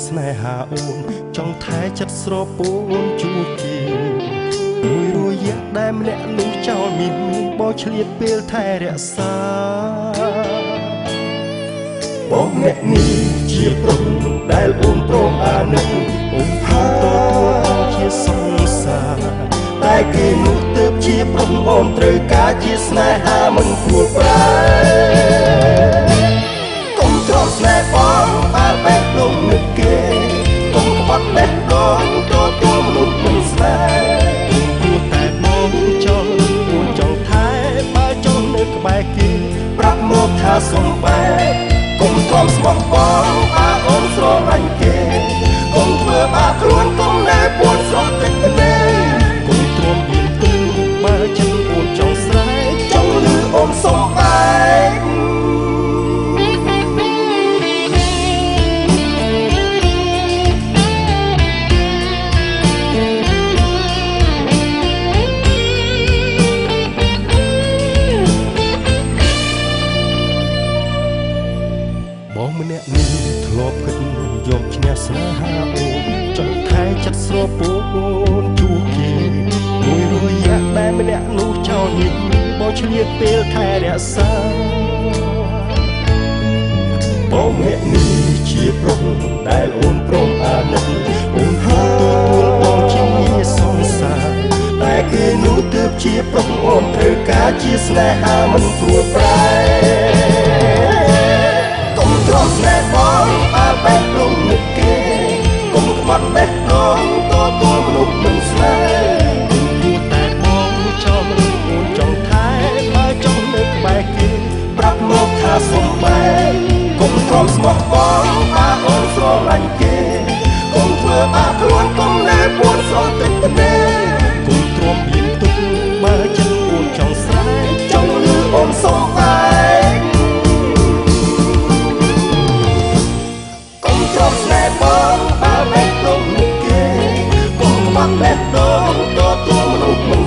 ស្នេហាអូនចង់ថែចិត្តស្រពោនជួគេមួយរយៈដែលម្នាក់នោះចោលមានបោឆ្លៀតពេលថែរក្សាបងអ្នកនេះជាប្រុសដែលអូនព្រមអាណិតអូនថាតខ្លួនជាសង្សារតែគេនោះទើបជាប្រុសអូនត្រូវការជាស្នេហាមិនគួរប្រែកុំទ្រាំស្នេហ៍បងបើបេះដូងនឹកគេកុំក្បត់បេះដូងទទួលមនុស្សមិនស្នេហ៍គួរតែបងចង់អូនចង់ថែបើចង់នៅក្បែរគេប្រាប់មកថាសុំបែកុំទ្រាំស្មោះបងបើអូនស្រឡាញ់គេកុំធ្វើបាបខ្លួនកុំណែពួនស្រស់ទឹកភ្នែកកុំទ្រាំមានទូបើចិត្តអូនចង់ស្រែកចង់លឺអូនសុំបែកបងម្នាក់នេះធ្លាប់គិតយកឈ្នះស្នេហាអូនចង់ថែចិត្តស្រពោនជួគេមួយរយៈដែលម្នាក់នោះចោលញិចបោឆ្លៀតពេលថែរក្សាបងម្នាក់នេះជាប្រុសដែលអូនព្រមអាណិតអូនហើយទទួលបងជាសង្សារតែគេនោះទើបជាប្រុសអូនត្រូវការជាស្នេហាមិនព្រួយប្រែទ្រាំស្នេហ៍បងបើបេះដូងនឹកគេកុំក្បត់បេះដូងទទួលមនុស្សមិនស្នេហ៍គួរតែបងចង់អូនចង់ថែបើចង់នៅក្បែរគេប្រាប់មកថាសុំបែកកុំទ្រាំស្មោះបងបើអូនស្រឡាញ់គេកុំធ្វើបាបខ្លួនកុំណែពួនស្រស់ទឹកភ្នែកកុំទ្រាំមានទុកបើចិត្តអូនចង់ស្រែកចង់លឺអូនសុំបែកស្នេហ៍បងបើបេះដូងនឹកគេកុំក្បត់បេះដូងទទួលមនុស្ស